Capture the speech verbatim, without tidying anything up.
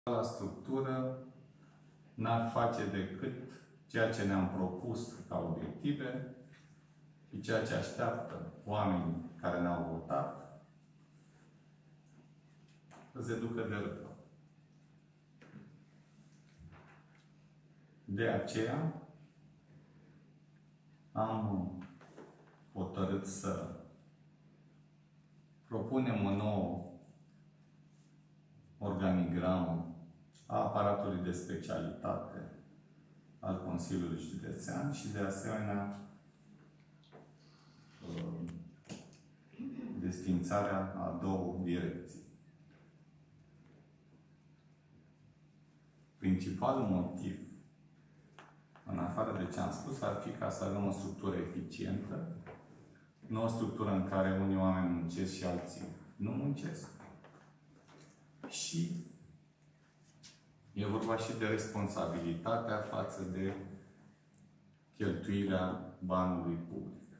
La structură n-ar face decât ceea ce ne-am propus ca obiective și ceea ce așteaptă oamenii care ne-au votat să se ducă de râpă. De aceea am hotărât să propunem o nouă organigramă a aparatului de specialitate al Consiliului Județean și, de asemenea, desființarea a două direcții. Principalul motiv, în afară de ce am spus, ar fi ca să avem o structură eficientă, nu o structură în care unii oameni muncesc și alții nu muncesc. Și e vorba și de responsabilitatea față de cheltuirea banului public.